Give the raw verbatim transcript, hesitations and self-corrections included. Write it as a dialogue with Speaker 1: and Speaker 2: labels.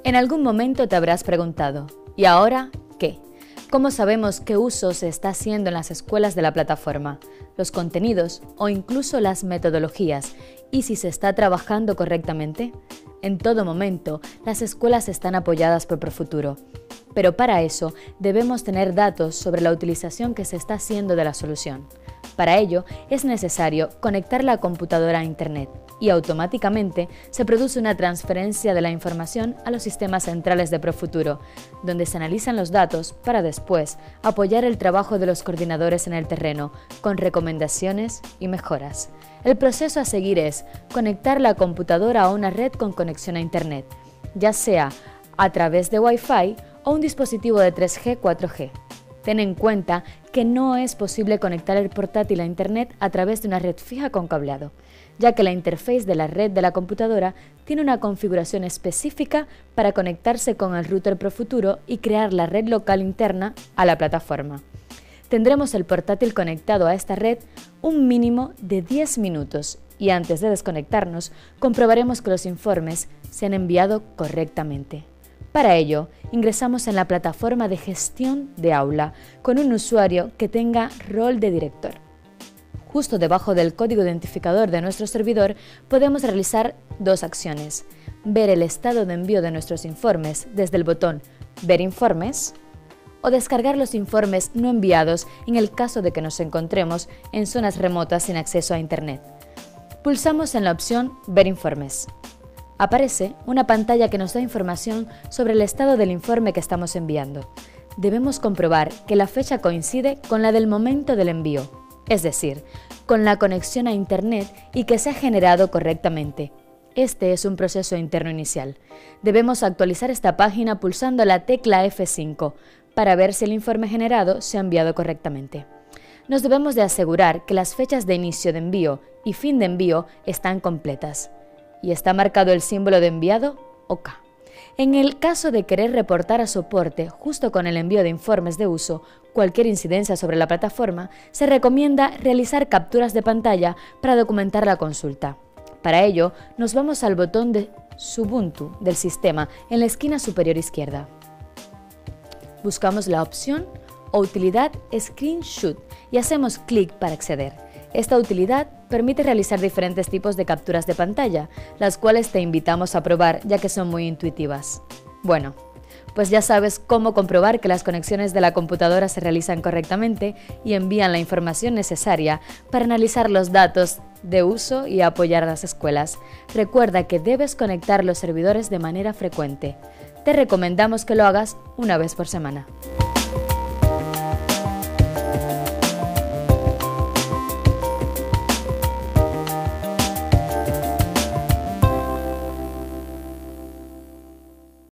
Speaker 1: En algún momento te habrás preguntado, ¿y ahora qué? ¿Cómo sabemos qué uso se está haciendo en las escuelas de la plataforma, los contenidos o incluso las metodologías, y si se está trabajando correctamente? En todo momento, las escuelas están apoyadas por Profuturo, pero para eso debemos tener datos sobre la utilización que se está haciendo de la solución. Para ello, es necesario conectar la computadora a Internet y automáticamente se produce una transferencia de la información a los sistemas centrales de Profuturo, donde se analizan los datos para después apoyar el trabajo de los coordinadores en el terreno con recomendaciones y mejoras. El proceso a seguir es conectar la computadora a una red con conexión a Internet, ya sea a través de Wi-Fi o un dispositivo de tres G cuatro G. Ten en cuenta que no es posible conectar el portátil a Internet a través de una red fija con cableado, ya que la interface de la red de la computadora tiene una configuración específica para conectarse con el router Profuturo y crear la red local interna a la plataforma. Tendremos el portátil conectado a esta red un mínimo de diez minutos y antes de desconectarnos comprobaremos que los informes se han enviado correctamente. Para ello, ingresamos en la plataforma de gestión de aula con un usuario que tenga rol de director. Justo debajo del código identificador de nuestro servidor podemos realizar dos acciones: ver el estado de envío de nuestros informes desde el botón Ver informes o descargar los informes no enviados en el caso de que nos encontremos en zonas remotas sin acceso a Internet. Pulsamos en la opción Ver informes. Aparece una pantalla que nos da información sobre el estado del informe que estamos enviando. Debemos comprobar que la fecha coincide con la del momento del envío, es decir, con la conexión a Internet y que se ha generado correctamente. Este es un proceso interno inicial. Debemos actualizar esta página pulsando la tecla F cinco para ver si el informe generado se ha enviado correctamente. Nos debemos de asegurar que las fechas de inicio de envío y fin de envío están completas. Y está marcado el símbolo de enviado OK. En el caso de querer reportar a soporte justo con el envío de informes de uso cualquier incidencia sobre la plataforma, se recomienda realizar capturas de pantalla para documentar la consulta. Para ello, nos vamos al botón de Ubuntu del sistema en la esquina superior izquierda. Buscamos la opción o utilidad Screenshot y hacemos clic para acceder. Esta utilidad permite realizar diferentes tipos de capturas de pantalla, las cuales te invitamos a probar ya que son muy intuitivas. Bueno, pues ya sabes cómo comprobar que las conexiones de la computadora se realizan correctamente y envían la información necesaria para analizar los datos de uso y apoyar a las escuelas. Recuerda que debes conectar los servidores de manera frecuente. Te recomendamos que lo hagas una vez por semana.